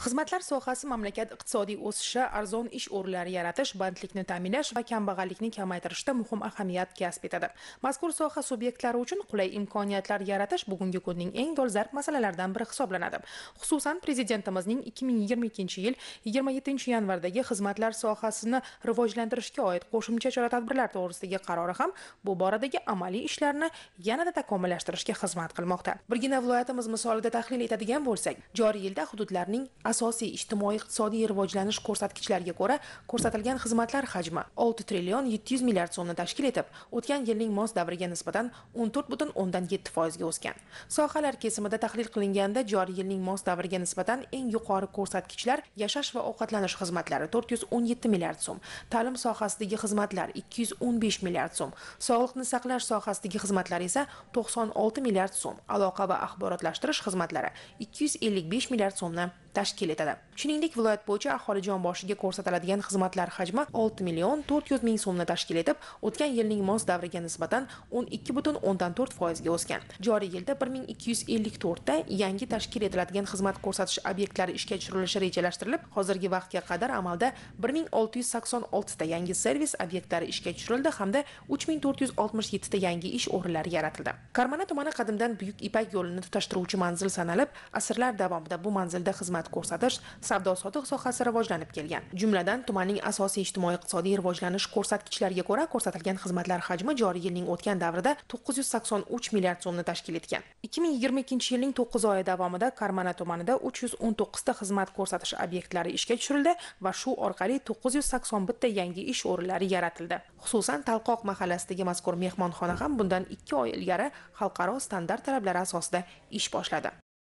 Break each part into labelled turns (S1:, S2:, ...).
S1: Xizmatlar sohasi mamlakat iqtisodiy o'sishi, arzon ish o'rinlari yaratish, bandlikni ta'minlash va kambag'allikni kamaytirishda muhim ahamiyat kasb etadi. Mazkur soha subyektlari uchun qulay imkoniyatlar yaratish bugungi kunning eng dolzarb masalalaridan biri hisoblanadi. Xususan, Prezidentimizning 2022-yil 27-yanvardagi xizmatlar sohasini rivojlantirishga oid qo'shimcha chora-tadbirlar to'g'risidagi qarori ham bu boradagi amaliy ishlarni yanada takomillashtirishga xizmat qilmoqda. Birgina viloyatimiz misolida tahlil etadigan bo'lsak, joriy yilda hududlarning asosiy ijtimoiy-iqtisodiy rivojlanish ko'rsatkichlariga ko'ra ko'rsatilgan xizmatlar hajmi 6 trillion 700 milliard so'mni tashkil etib, o'tgan yilning mos davriga nisbatan 14,7% ga o'sgan. Sohalar kesimida tahlil qilinganda joriy yilning mos davriga nisbatan eng yuqori ko'rsatkichlar yashash va ovqatlanish xizmatlari 417 milliard so'm, ta'lim sohasidagi xizmatlar 215 milliard so'm, sog'liqni saqlash sohasidagi xizmatlar esa 96 milliard so'm, aloqa va axborotlashtirish xizmatlari 255 milliard so'mni tashkil etadi. Shuningdek, viloyat bo'yicha aholi jon boshiga ko'rsatiladigan xizmatlar hajmi 6 million 400 ming so'mni tashkil etib, o'tgan yilning mos davriga nisbatan 12,4% ga o'sgan. Joriy yilda 1254 ta yangi tashkil etiladigan xizmat ko'rsatish obyektlari ishga tushirilishi rejalashtirilib, hozirgi vaqtga qadar amalda 1686 ta yangi servis obyektlari ishga tushirildi hamda 3467 ta yangi ish o'rinlari yaratildi. Karmana tumani qadimdan Buyuk Ipak yo'lini tutashtiruvchi manzil sanalib, asrlar davomida bu manzilda xizmat ko'rsatish, savdo-sotiq sohasi rivojlanib kelgan. Jumladan, tumanning asosiy ijtimoiy-iqtisodiy rivojlanish ko'rsatkichlariga ko'ra ko'rsatilgan xizmatlar hajmi joriy yilning o'tgan davrida 983 milliard so'mni tashkil etgan. 2022-yilning 9 oyi davomida Karmana tumanida 319 ta xizmat ko'rsatish obyektlari ishga tushirildi va shu orqali 981 ta yangi ish o'rinlari yaratildi. Xususan, Talqoq mahallasidagi mazkur mehmonxona ham bundan 2 oy ilgari xalqaro standart talablari asosida ish boshladi.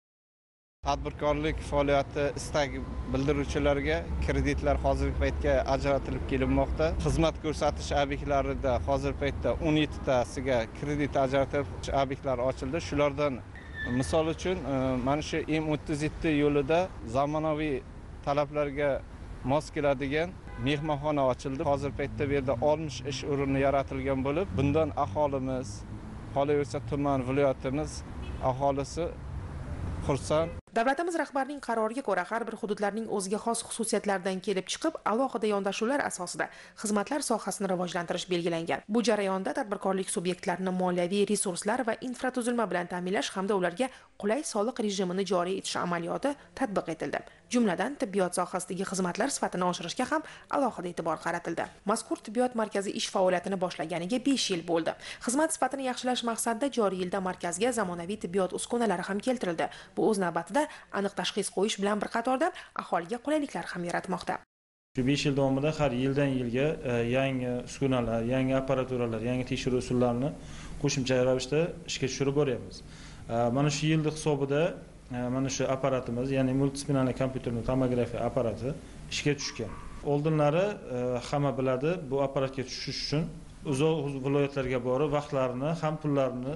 S2: Tadbirkorlik faoliyati istak bildiruvchilarga kreditlar hozirgi paytga ajratilib kelinmoqda. Xizmat ko'rsatish obyektlarida hozirgi paytda 17 tasiga kredit ajratib obyektlar ochildi. Shulardan misol uchun mana shu M37 yo'lida zamonaviy talablarga mos keladigan mehmonxona ochildi. Hozirgi paytda bu yerda 60 ish o'rini yaratilgan bo'lib, bundan aholimiz, qolaversa tuman viloyatimiz aholisi xursand.
S1: Davlatimiz rahbarining qaroriga ko'ra har bir hududlarning o'ziga xos xususiyatlaridan kelib chiqib, alohida yondashuvlar asosida xizmatlar sohasini rivojlantirish belgilangan. Bu jarayonda tadbirkorlik subyektlarini moliyaviy resurslar va infratuzilma bilan ta'minlash hamda ularga qulay soliq rejimini joriy etish amaliyoti tatbiq etildi. Jumladan, tibbiyot sohasidagi xizmatlar sifatini oshirishga ham alohida e'tibor qaratildi. Mazkur tibbiyot markazi ish faoliyatini boshlaganiga 5 yil bo'ldi. Xizmat sifatini yaxshilash maqsadida joriy yilda markazga zamonaviy tibbiyot uskunalari ham keltirildi. Bu o'z navbatida aniq tashxis qo'yish bilan bir qatorda aholiga qulayliklar ham yaratmoqda.
S3: Shu 5 yil davomida har yildan yilga yangi uskunalar, yangi apparaturalar, yangi tekshiruv usullarini qo'shimcha ravishda ishga tushirib boryapmiz. Mana shu yilda hisobida mana shu apparatimiz, ya'ni multispinalniy kompyuterli tomografiya apparati ishga tushgan. Oldinlari hamma biladi, bu apparatga tushish uchun uzoq viloyatlarga borib vaqtlarini ham pullarini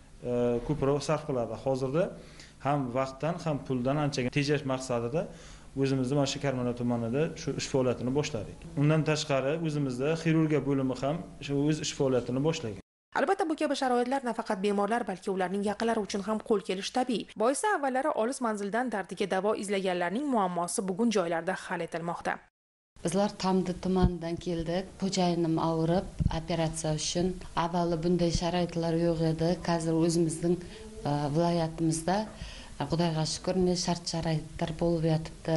S3: ko'proq sarf qiladi. Hozirda ham vaqtdan ham puldan anchaga tejash maqsadida o'zimizda mana shu Karmana tumanida shu ish faoliyatini boshladik. Undan tashqari o'zimizda xirurgiya bo'limi ham shu o'z ish faoliyatini boshlagan.
S1: Albatta, bu kabi sharoitlar nafaqat bemorlar, balki ularning yaqinlari uchun ham qo'l kelishi tabiiy. Boisi avvallari olis manzildan dardiga davo izlaganlarning muammosi bugun joylarda hal etilmoqda.
S4: Bizlar Tamdi tumanidan keldik. Xo'jayinim og'rib, operatsiya uchun. Avvalo bunday sharoitlar yo'q edi. Hozir o'zimizning viloyatimizda Xudoga shukr, shart-sharoitlar bo'lib yotibdi.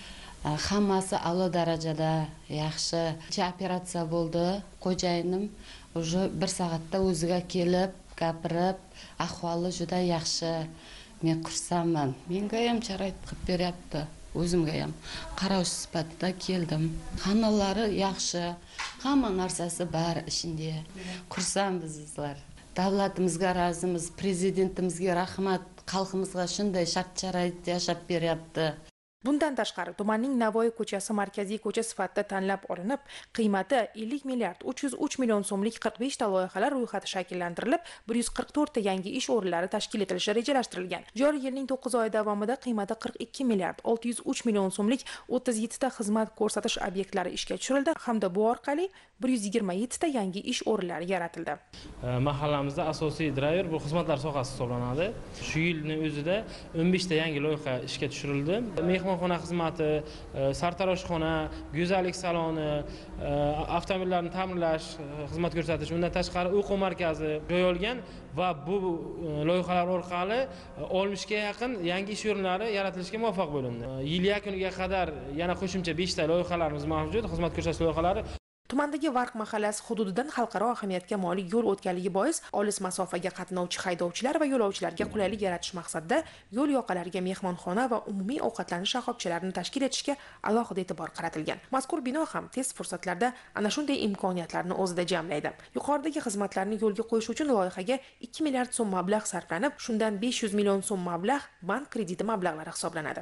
S4: Hammasi a'lo darajada yaxshi. Operatsiya bo'ldi. Xo'jayinim уже 1 soatda o'ziga kelib, gapirib, ahvoli juda yaxshi. Men xursandman. Menga ham sharoit qilib beryapti. O'zimga ham qarash sifatida keldim. Xonalari yaxshi, hamma narsasi bor ishinde. Xursandmiz bizlar. Davlatimizga razimiz, prezidentimizga rahmat, xalqimizga shunday shart-sharoit yashab beryapti.
S1: Bundan tashqari, tumanning Navoiy ko'chasi markaziy ko'cha sifatida tanlab olinib, qiymati 50 milliard 303 million so'mlik 45 ta loyihalar ro'yxati shakllantirilib, 144 ta yangi ish o'rinlari tashkil etilishi rejalashtirilgan. Joriy yilning 9 oyi davomida qiymati 42 milliard 603 million so'mlik 37 ta xizmat ko'rsatish obyektlari ishga tushirildi hamda bu orqali 127 ta yangi ish o'rinlari yaratildi.
S5: Mahallamizda asosiy driver bu xizmatlar sohasi hisoblanadi. Shu yilning o'zida 15 ta yangi loyiha ishga tushirildi. Mehmon mehmonxona xizmati, sartaroshxona, go'zallik saloni, avtomobillarni ta'mirlash, xizmat ko'rsatish, undan tashqari uyqu markazi joy olgan va bu loyihalar orqali 60 ga yaqin yangi ish o'rinlari yaratilishga muvaffaq bo'lindi. Yil yakuniga qadar yana qo'shimcha 5 ta loyihalarimiz mavjud, xizmat ko'rsatish loyihalari.
S1: Tumandagi Varq mahallasi hududidan xalqaro ahamiyatga molik yo'l o'tganligi bois olis masofaga qatnovchi haydovchilar va yo'lovchilarga qulaylik yaratish maqsadida yo'l yoqalariga mehmonxona va umumiy ovqatlanish shoxobchalarini tashkil etishga alohida e'tibor qaratilgan. Mazkur bino ham tez fursatlarda ana shunday imkoniyatlarni o'zida jamlaydi. Yuqoridagi xizmatlarni yo'lga qo'yish uchun loyihaga 2 milliard so'm mablag' sarflanib, shundan 500 million so'm mablag' bank krediti mablag'lari hisoblanadi.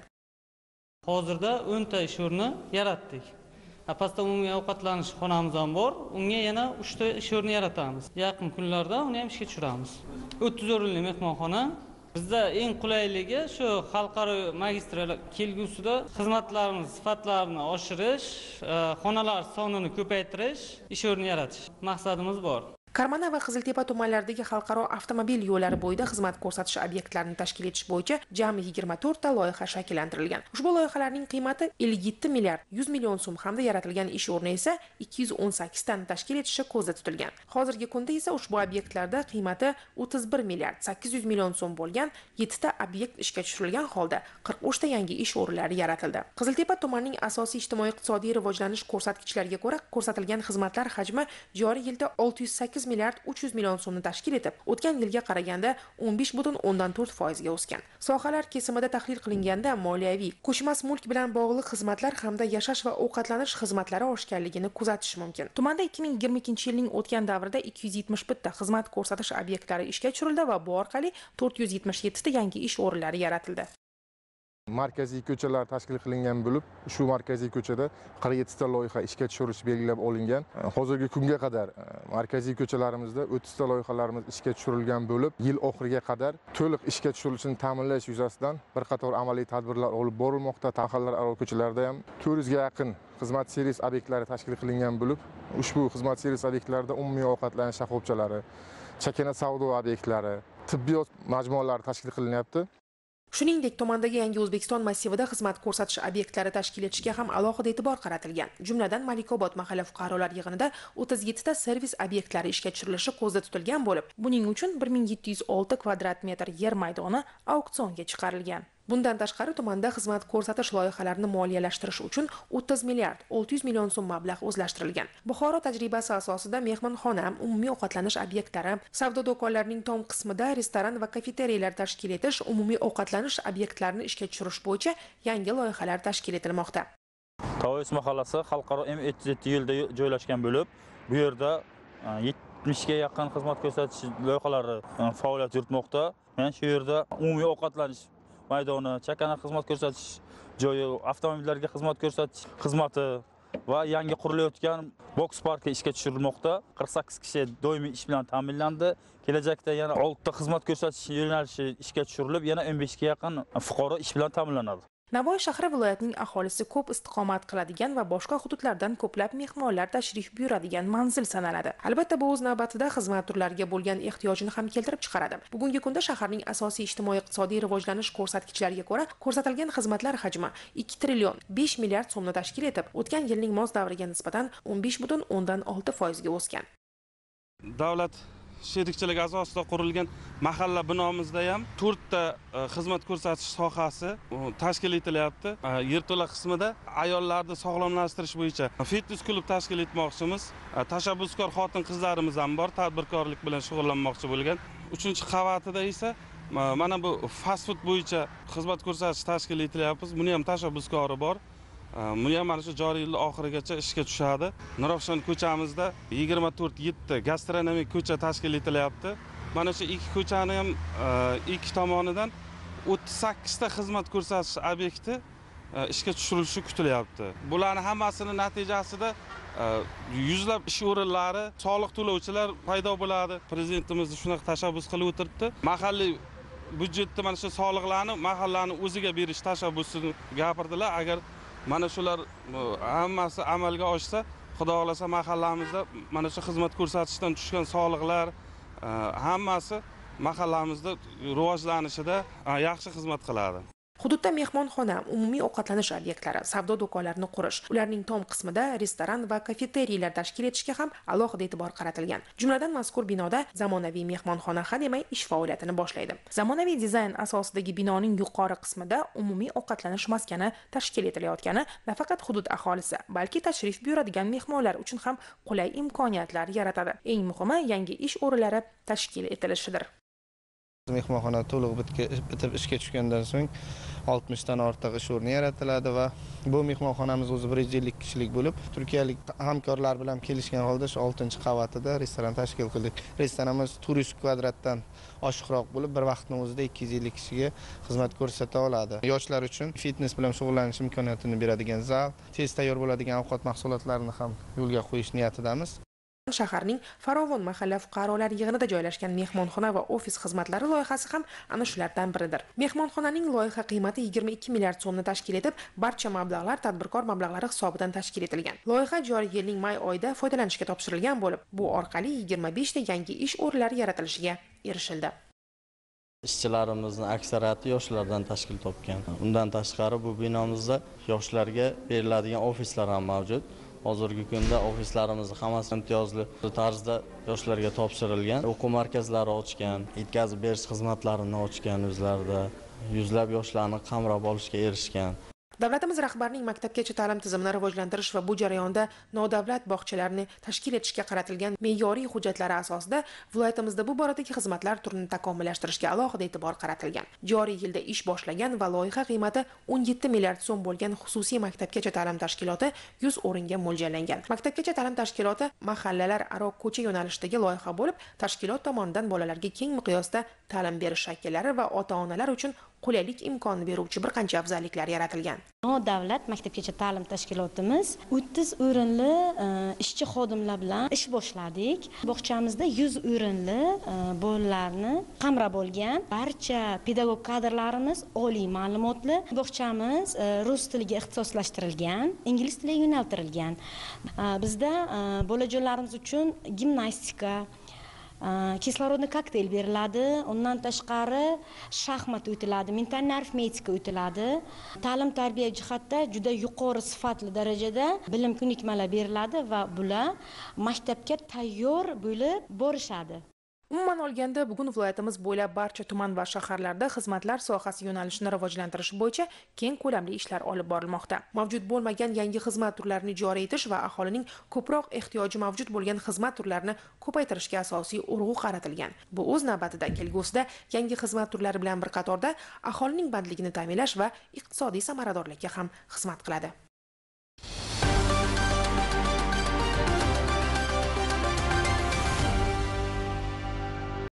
S6: Hozirda 10 ta ish o'rni yaratdik. Pastda umumiy ovqatlanish xonamiz ham bor. Unga yana 3 ta ish o'rni yaratamiz. Yaqin kunlarda uni ham ishga tushiramiz. 30 o'rinli mehmonxona. Bizda eng qulayligi shu xalqaro magistralar kelgusida xizmatlarimiz sifatlarini oshirish, xonalar sonini ko'paytirish, ish o'rni yaratish maqsadimiz bor.
S1: Karmana va Qiziltepa tumanlaridagi xalqaro avtomobil yo'llari bo'yida xizmat ko'rsatish obyektlarini tashkil etish bo'yicha jami 24 ta loyiha shakllantirilgan. Ushbu loyihalarning qiymati 57 milliard 100 million so'm hamda yaratilgan ish o'rni esa 218 tani tashkil etishi ko'zda tutilgan. Hozirgi kunda esa ushbu obyektlarda qiymati 31 milliard 800 million so'm bo'lgan 7 ta obyekt ishga tushirilgan holda 43 ta yangi ish o'rinlari yaratildi. Qiziltepa tumanining asosiy ijtimoiy-iqtisodiy rivojlanish ko'rsatkichlariga ko'ra, ko'rsatilgan xizmatlar hajmi joriy yilda 608 milliard 300 million so'mni tashkil etib, o'tgan yilga qaraganda 15,4% ga o'sgan. Sohalar kesimida tahlil qilinganda moliyaviy, ko'chmas mulk bilan bog'liq xizmatlar hamda yashash va ovqatlanish xizmatlari oshganligini kuzatish mumkin. Tumanda 2022-yilning o'tgan davrida 271 ta xizmat ko'rsatish obyektlari ishga tushirildi va bu orqali 477 ta yangi ish o'rinlari yaratildi.
S7: Markaziy ko'chalar tashkil qilingan bo'lib, shu markaziy ko'chada 47 ta loyiha ishga tushirish belgilab olingan. Hozirgi kunga qadar markaziy ko'chalarimizda 30 ta loyihalarimiz ishga tushirilgan bo'lib, yil oxiriga qadar to'liq ishga tushirilishini ta'minlash yuzasidan bir qator amaliy tadbirlar olib borilmoqda. Mahallalararo ko'chalarda ham 400 ga yaqin xizmat servis obyektlari tashkil qilingan bo'lib, ushbu xizmat servis obyektlarida umumiy ovqatlanish shoxobchalari, chakana savdo obyektlari, tibbiyot majmualari tashkil qilinyapti.
S1: Shuningdek, tumandagi Yangi O'zbekiston massivida xizmat ko'rsatish obyektlari tashkil etishga ham alohida e'tibor qaratilgan. Jumladan, Malikobod mahalla fuqarolar yig'inida 37 ta servis obyektlari ishga tushirilishi ko'zda tutilgan bo'lib, buning uchun 1706 kvadrat metr yer maydoni auksionga chiqarilgan. Bundan tashqari tumanda xizmat ko'rsatish loyihalarini moliyalashtirish uchun 30 milliard 600 million so'm mablag' o'zlashtirilgan. Buxoro tajribasi asosida mehmonxona, umumiy ovqatlanish obyektlari, savdo do'konlarining tom qismida restoran va kafeteriyalar tashkil etish, umumiy ovqatlanish obyektlarini ishga tushirish bo'yicha yangi loyihalar tashkil etilmoqda.
S8: Tavois mahallasi xalqaro M37 yo'lda joylashgan bo'lib, bu yerda 70 ga yaqin xizmat ko'rsatish loyihalari faoliyat yuritmoqda. Men shu yerda umumiy ovqatlanish maydoni, chakana xizmat ko'rsatish joyi, avtomobillarga xizmat ko'rsatish xizmati va yangi qurilayotgan boks parki ishga tushirilmoqda. 48 kishi doimiy ish bilan ta'minlandi. Kelajakda yana 6 ta xizmat ko'rsatish yo'nalishi ishga tushirilib, yana 15 ga yaqin fuqaro ish bilan ta'minlanadi.
S1: Navoiy shahri viloyatining aholisi ko'p istiqomat qiladigan va boshqa hududlardan ko'plab mehmonlar tashrif buyuradigan manzil sanaladi. Albatta, bu o'z navbatida xizmat turlariga bo'lgan ehtiyojni ham keltirib chiqaradi. Bugungi kunda shaharning asosiy ijtimoiy-iqtisodiy rivojlanish ko'rsatkichlariga ko'ra, ko'rsatilgan xizmatlar hajmi 2 trillion 5 milliard so'mni tashkil etib, o'tgan yilning mos davriga nisbatan 15,6% ga o'sgan.
S9: Davlat sherikchiligi asosida qurilgan mahalla binomizda ham 4 ta xizmat ko'rsatish sohasi tashkil etilyapti. Yerto'la qismida ayollarni sog'lomlashtirish bo'yicha fitness klub tashkil etmoqchimiz. Tashabbuskor xotin-qizlarimiz ham bor, tadbirkorlik bilan shug'ullanmoqchi bo'lgan. 3-qavatida esa mana bu fast food bo'yicha xizmat ko'rsatish tashkil etilyapmiz. Buni ham tashabbuskori bor. Buni ham mana shu joriy yil oxirigacha ishga tushadi. Nurafshon ko'chamizda 24 gastronomik ko'cha tashkil etilyapti. Mana shu ikki ko'chani ham ikki tomonidan 38 ta xizmat ko'rsatish obyekti ishga tushirilishi kutilyapti. Bularning hammasini natijasida yuzlab ish o'rinlari, soliq to'lovchilar paydo bo'ladi. Prezidentimiz shunaqa tashabbus qilib o'tiribdi. Mahalliy byudjetda mana shu soliqlarni mahallaning o'ziga berish tashabbusini gapirdilar. Agar mana shular hammasi amalga oshsa, xudo xolasa mahallamizda mana shu xizmat ko'rsatishdan tushgan soliqlar hammasi mahallamizda rivojlanishida yaxshi xizmat qiladi.
S1: Hududda mehmonxona, umumiy ovqatlanish obyektlari, savdo do'konlarini qurish, ularning tom qismida restoran va kafeteriyalar tashkil etishga ham alohida e'tibor qaratilgan. Jumladan mazkur binoda zamonaviy mehmonxona hademay ish faoliyatini boshlaydi. Zamonaviy dizayn asosidagi binoning yuqori qismida umumiy ovqatlanish maskani tashkil etilayotgani nafaqat hudud aholisi, balki tashrif buyuradigan mehmonlar uchun ham qulay imkoniyatlar yaratadi. Eng muhimi, yangi ish o'rinlari tashkil etilishidir.
S2: Mehmonxona to'liq bitib ishga tushgandan so'ng 60 dan ortiq ish o'rni yaratiladi va bu mehmonxonamiz o'zi 150 kishilik bo'lib, turkiyalik hamkorlar bilan kelishgan holda 6-qavatida restoran tashkil qildik. Restoranimiz 400 kvadratdan oshiqroq bo'lib, bir vaqtning o'zida 250 kishiga xizmat ko'rsata oladi. Yoshlar uchun fitnes bilan shug'ullanish imkoniyatini beradigan zal, tez tayyor bo'ladigan ovqat mahsulotlarini ham yo'lga qo'yish niyatidamiz.
S1: Shaharning Farovon mahalla fuqarolar yig'inida joylashgan mehmonxona va ofis xizmatlari loyihasi ham ana shulardan biridir. Mehmonxonaning loyiha qiymati 22 milliard so'mni tashkil etib, barcha mablag'lar tadbirkor mablag'lari hisobidan tashkil etilgan. Loyiha joriy yilning may oyida foydalanishga topshirilgan bo'lib, bu orqali 25 ta yangi ish o'rinlari yaratilishiga erishildi.
S10: Ishchilarimizning aksariyati yoshlardan tashkil topgan. Undan tashqari bu binomizda yoshlarga beriladigan ofislar ham mavjud. Hozirgi kunda ofislarimizni hammasi imtiyozli tarzda yoshlarga topshirilgan. O'quv markazlari ochgan, yetkazib berish xizmatlarini ochgan o'zlarida. Yuzlab yoshlarni qamrab olishga erishgan.
S1: Davlatimiz rahbarining maktabgacha ta'lim tizimini rivojlantirish va bu jarayonda nodavlat bog'chalarni tashkil etishga qaratilgan me'yoriy hujjatlari asosida viloyatimizda bu boradagi xizmatlar turini takomillashtirishga alohida e'tibor qaratilgan. Joriy yilda ish boshlagan va loyiha qiymati 17 milliard so'm bo'lgan xususiy maktabgacha ta'lim tashkiloti 100 o'ringa mo'ljallangan. Maktabgacha ta'lim tashkiloti mahallalar aro ko'cha yo'nalishidagi loyiha bo'lib, tashkilot tomonidan bolalarga keng miqyosda ta'lim berish shakllari va ota-onalar uchun qulaylik imkoni beruvchi bir qancha afzalliklar yaratilgan.
S11: Davlat maktabgacha ta'lim tashkilotimiz 30 o'rinli ishchi xodimlar bilan ish boshladik. Bog'chamizda 100 o'rinli bolalarni qamrab olgan. Barcha pedagog kadrlarimiz oliy ma'lumotli. Bog'chamiz rus tiliga ixtisoslashtirilgan, ingliz tiliga yo'naltirilgan. Bizda bolajonlarimiz uchun gimnastika, kislorodni kokteyl beriladi, undan tashqari shaxmat o'tiladi, mentalniy arifmetika o'tiladi. Ta'lim-tarbiya jihatda juda yuqori sifatli darajada bilim ko'nikmalar beriladi va bular maktabga tayyor bo'lib borishadi.
S1: Umuman olganda, bugun viloyatimiz bo'ylab barcha tuman va shaharlarda xizmatlar sohasi yo'nalishini rivojlantirish bo'yicha keng ko'lamli ishlar olib borilmoqda. Mavjud bo'lmagan yangi xizmat turlarini joriy etish va aholining ko'proq ehtiyoji mavjud bo'lgan xizmat turlarini ko'paytirishga asosiy urg'u qaratilgan. Bu o'z navbatida kelgusida yangi xizmat turlari bilan bir qatorda aholining bandligini ta'minlash va iqtisodiy samaradorlikka ham xizmat qiladi.